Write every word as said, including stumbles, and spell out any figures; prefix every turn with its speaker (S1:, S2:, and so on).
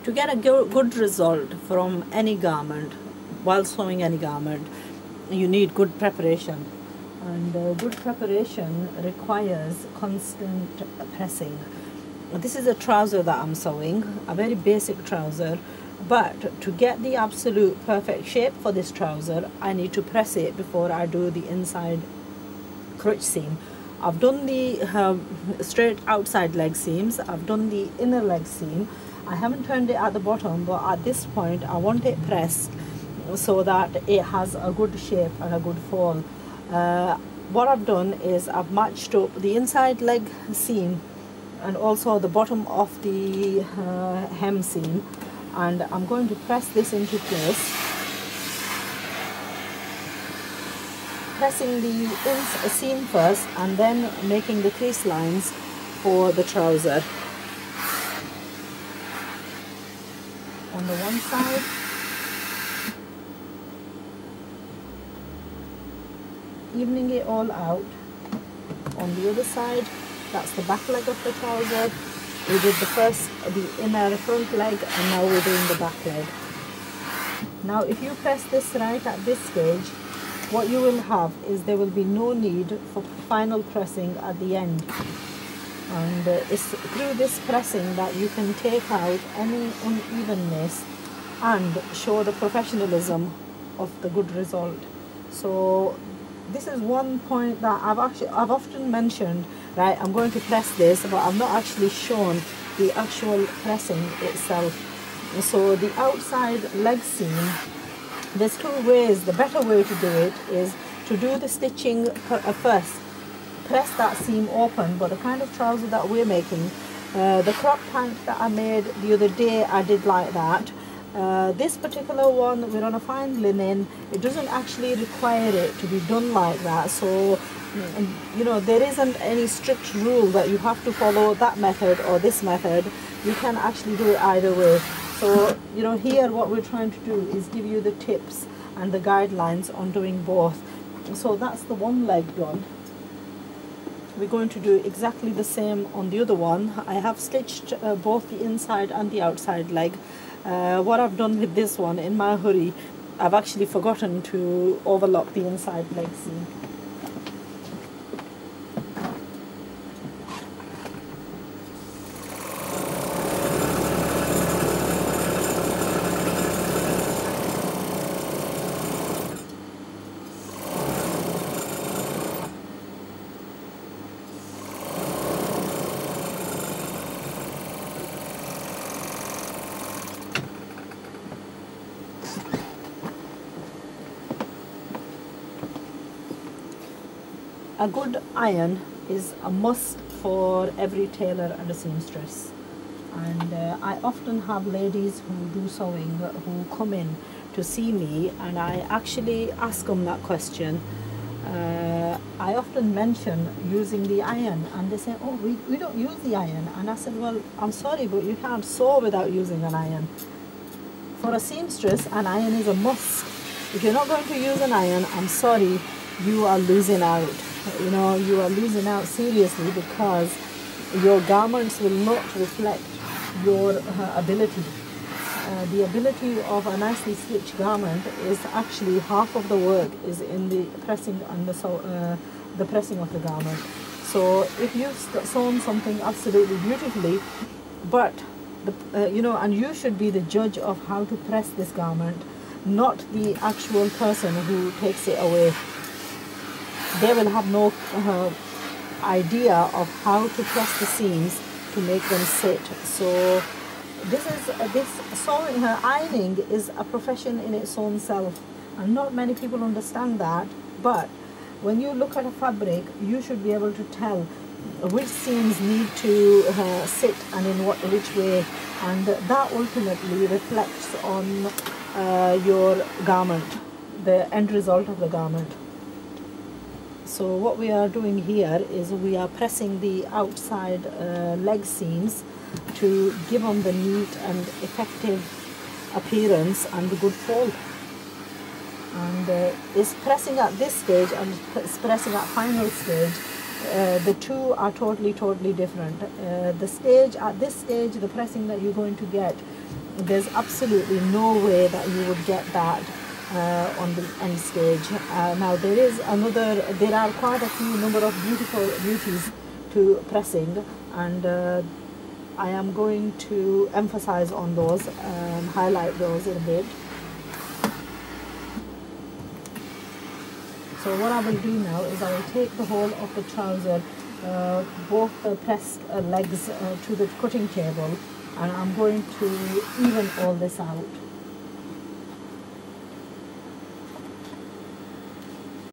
S1: To get a good result from any garment, while sewing any garment, you need good preparation. And uh, good preparation requires constant pressing. This is a trouser that I'm sewing, a very basic trouser, but to get the absolute perfect shape for this trouser, I need to press it before I do the inside crotch seam. I've done the um, straight outside leg seams, I've done the inner leg seam. I haven't turned it at the bottom, but at this point I want it pressed so that it has a good shape and a good fall. Uh, what I've done is I've matched up the inside leg seam and also the bottom of the uh, hem seam, and I'm going to press this into place, pressing the ins seam first and then making the crease lines for the trouser. On the one side, evening it all out. On the other side, that's the back leg of the trouser. We did the first, the inner front leg, and now we're doing the back leg. Now if you press this right at this stage, what you will have is there will be no need for final pressing at the end. And uh, it's through this pressing that you can take out any unevenness and show the professionalism of the good result. So this is one point that I've actually I've often mentioned, right? I'm going to press this, but I've not actually shown the actual pressing itself. So the outside leg seam, there's two ways. The better way to do it is to do the stitching first. Press that seam open, but the kind of trouser that we're making, uh, the crop pant that I made the other day, I did like that. Uh, this particular one, we're on a fine linen. It doesn't actually require it to be done like that. So, you know, there isn't any strict rule that you have to follow that method or this method. You can actually do it either way. So, you know, here what we're trying to do is give you the tips and the guidelines on doing both. So that's the one leg done. We're going to do exactly the same on the other one. I have stitched uh, both the inside and the outside leg. Uh, what I've done with this one, in my hurry, I've actually forgotten to overlock the inside leg seam. A good iron is a must for every tailor and a seamstress, and uh, I often have ladies who do sewing who come in to see me, and I actually ask them that question. uh, I often mention using the iron, and they say, oh, we, we don't use the iron. And I said, well, I'm sorry, but you can't sew without using an iron. For a seamstress, an iron is a must. If you're not going to use an iron, I'm sorry, you are losing out. You know, you are losing out seriously, because your garments will not reflect your uh, ability. Uh, the ability of a nicely stitched garment is actually half of the work is in the pressing and the, so, uh, the pressing of the garment. So if you've sewn something absolutely beautifully, but the, uh, you know, and you should be the judge of how to press this garment, not the actual person who takes it away. They will have no uh, idea of how to press the seams to make them sit. So this is uh, this sewing, uh, ironing is a profession in its own self, and not many people understand that. But when you look at a fabric, you should be able to tell which seams need to uh, sit and in what which way, and that ultimately reflects on uh, your garment, the end result of the garment. So what we are doing here is we are pressing the outside uh, leg seams to give them the neat and effective appearance and the good fall. And uh, it's pressing at this stage and it's pressing at final stage. Uh, the two are totally, totally different. Uh, the stage, at this stage, the pressing that you're going to get there's absolutely no way that you would get that uh, on the end stage. Uh, now there is another, there are quite a few number of beautiful beauties to pressing, and uh, I am going to emphasize on those and highlight those in a bit. So what I will do now is I will take the whole of the trouser, uh, both the pressed uh, legs uh, to the cutting table, and I'm going to even all this out.